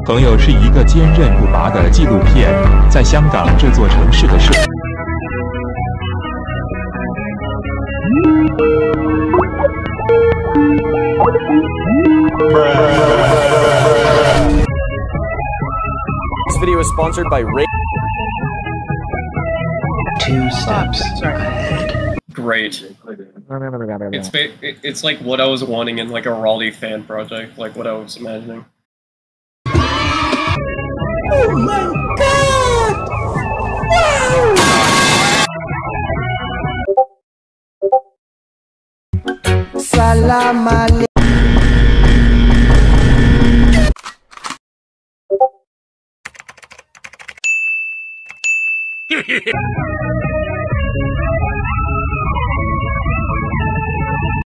朋友是一个坚韧不拔的纪录片，在香港这座城市的设。 This video is sponsored by Ray. 2 steps ahead. Great. It's like what I was wanting in like a Raleigh fan project, like what I was imagining. Oh my god! Wow! Salam alaikum.